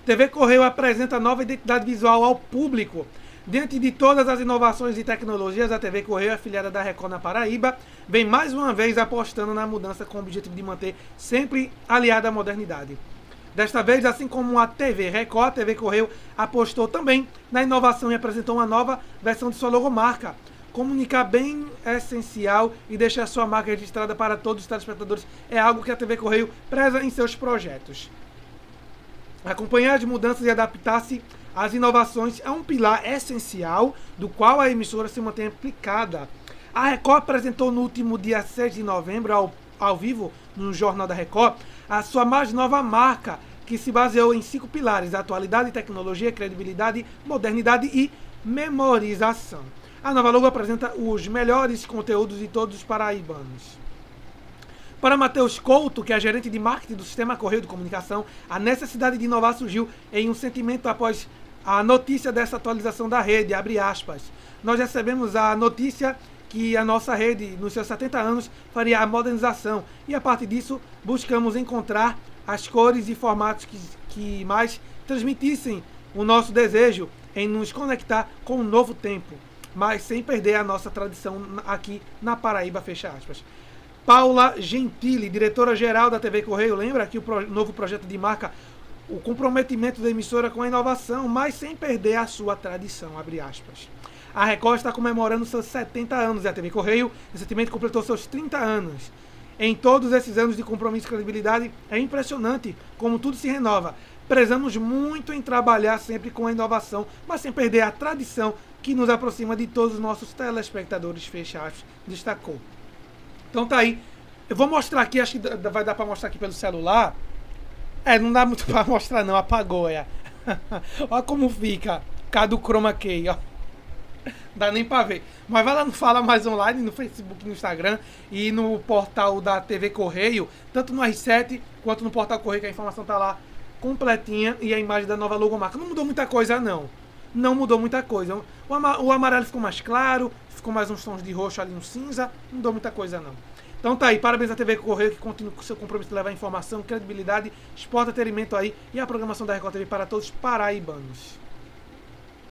TV Correio apresenta nova identidade visual ao público. Diante de todas as inovações e tecnologias, a TV Correio, afiliada da Record na Paraíba, vem mais uma vez apostando na mudança com o objetivo de manter sempre aliada à modernidade. Desta vez, assim como a TV Record, a TV Correio apostou também na inovação e apresentou uma nova versão de sua logomarca. Comunicar bem é essencial e deixar sua marca registrada para todos os telespectadores é algo que a TV Correio preza em seus projetos. Acompanhar as mudanças e adaptar-se às inovações é um pilar essencial do qual a emissora se mantém aplicada. A Record apresentou no último dia 6 de novembro, ao vivo, no Jornal da Record, a sua mais nova marca, que se baseou em 5 pilares: atualidade, tecnologia, credibilidade, modernidade e memorização. A nova logo apresenta os melhores conteúdos de todos os paraibanos. Para Matheus Couto, que é gerente de marketing do Sistema Correio de Comunicação, a necessidade de inovar surgiu em um sentimento após a notícia dessa atualização da rede, abre aspas. Nós recebemos a notícia que a nossa rede, nos seus 70 anos, faria a modernização e, a partir disso, buscamos encontrar as cores e formatos que mais transmitissem o nosso desejo em nos conectar com um novo tempo, mas sem perder a nossa tradição aqui na Paraíba, fecha aspas. Paula Gentili, diretora-geral da TV Correio, lembra que o novo projeto de marca, o comprometimento da emissora com a inovação, mas sem perder a sua tradição, abre aspas. A Record está comemorando seus 70 anos e a TV Correio recentemente completou seus 30 anos. Em todos esses anos de compromisso e credibilidade, é impressionante como tudo se renova. Prezamos muito em trabalhar sempre com a inovação, mas sem perder a tradição que nos aproxima de todos os nossos telespectadores, fechados, destacou. Então tá aí. Eu vou mostrar aqui, acho que vai dar pra mostrar aqui pelo celular. Não dá muito pra mostrar não, apagou, Olha como fica, cada chroma key, ó. Dá nem pra ver. Mas vai lá no Fala Mais Online, no Facebook, no Instagram e no portal da TV Correio, tanto no R7 quanto no portal Correio, que a informação tá lá completinha e a imagem da nova logomarca. Não mudou muita coisa, não. Não mudou muita coisa. O amarelo ficou mais claro, ficou mais uns tons de roxo ali no cinza, não mudou muita coisa, não. Então tá aí, parabéns à TV Correio, que continua com seu compromisso de levar informação, credibilidade, esporte, entretenimento aí e a programação da Record TV para todos os paraibanos.